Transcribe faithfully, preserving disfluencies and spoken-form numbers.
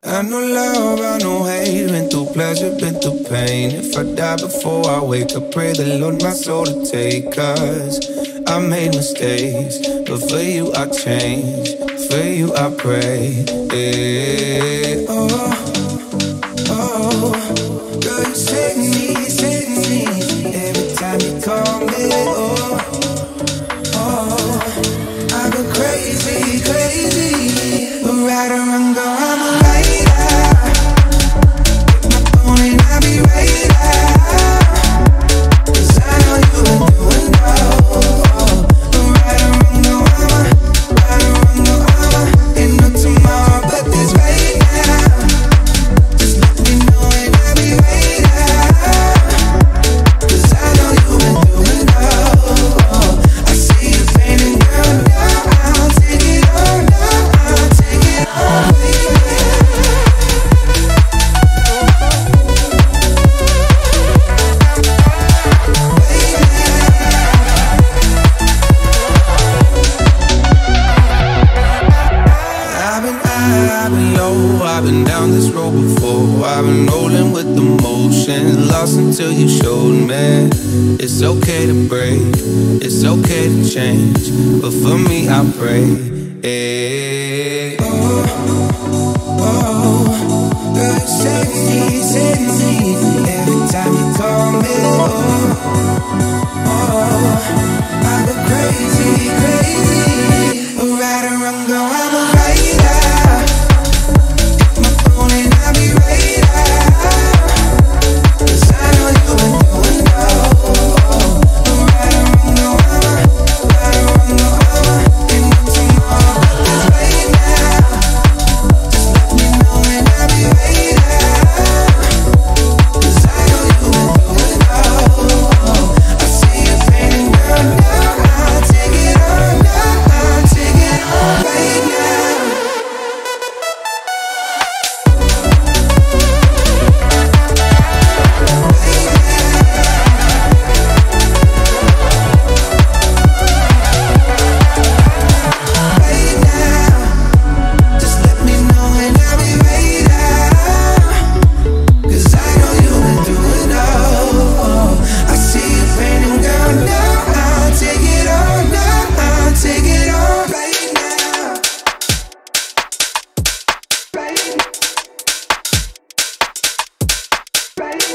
I know love, I know hate, been through pleasure, been through pain. If I die before I wake, I pray the Lord my soul to take. Cause I made mistakes, but for you I change, for you I pray. Yeah. Oh, oh, girl, you save me, save me every time you call me. Oh, oh, I go crazy, crazy, but right or wrong, girl, I'm a until you showed me it's okay to break, it's okay to change, but for me I pray. Hey. Oh, oh, girl, you save me, save me every time you call me. Oh, oh, I go crazy, crazy, but right or wrong, girl, I'm a writer. Hit my phone and I'll be right out. Right.